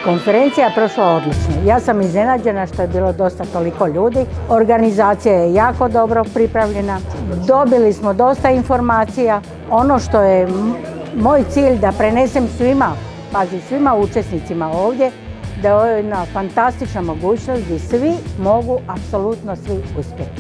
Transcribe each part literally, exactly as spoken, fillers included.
Konferencija je prošla odlično. Ja sam iznenađena što je bilo dosta toliko ljudi. Organizacija je jako dobro pripravljena. Dobili smo dosta informacija. Ono što je moj cilj da prenesem svima, pazi, svima učesnicima ovdje, da je ovo jedna fantastična mogućnost gdje svi mogu, apsolutno svi uspjeti.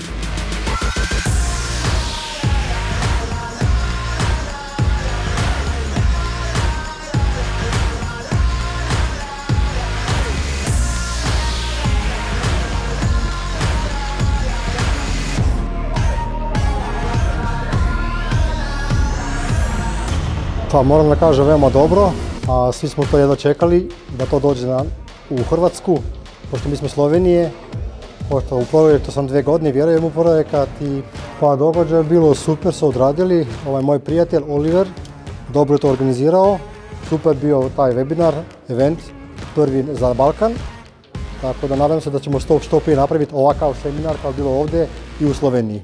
Pa moram da kažem veoma dobro, a svi smo to jedva čekali da to dođe na, u Hrvatsku, pošto mi smo Slovenije, pošto u projektu sam dve godine, vjerujem u projekat i pa događaj je bilo super, su odradili, ovaj moj prijatelj Oliver dobro je to organizirao, super bio taj webinar, event, prvi za Balkan, tako da nadam se da ćemo što, što prije napraviti ovakav seminar kao bilo ovdje i u Sloveniji.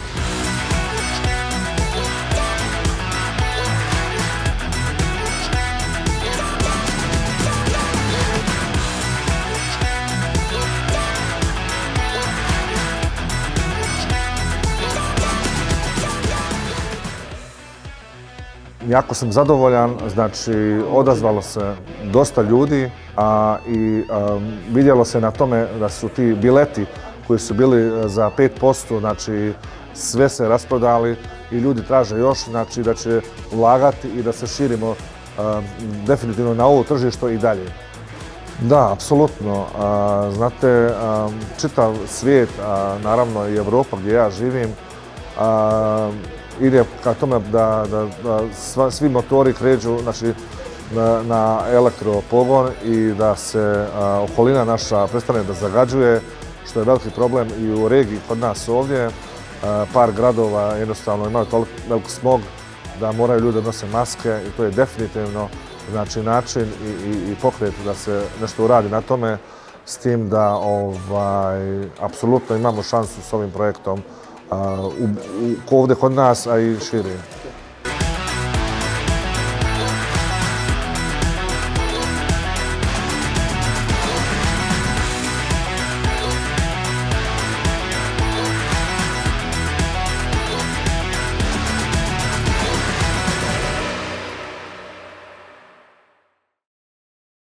Jako sam zadovoljan, znači odazvalo se dosta ljudi a, i a, vidjelo se na tome da su ti bileti koji su bili za pet posto, znači sve se rasprodali i ljudi traže još, znači da će ulagati i da se širimo a, definitivno na ovo tržište i dalje. Da, apsolutno. A, znate, a, čitav svijet, a, naravno i Evropa gdje ja živim, a, ide ka tome da, da, da sva, svi motori kreću znači, na, na elektropogon i da se a, okolina naša prestane da zagađuje, što je veliki problem i u regiji kod nas ovdje. A, par gradova jednostavno imaju toliko velik smog da moraju ljudi nose maske i to je definitivno znači, način i, i, i pokret da se nešto uradi na tome, s tim da ovaj, apsolutno imamo šansu s ovim projektom Uh, u, u, ovdje kod nas, a i šire.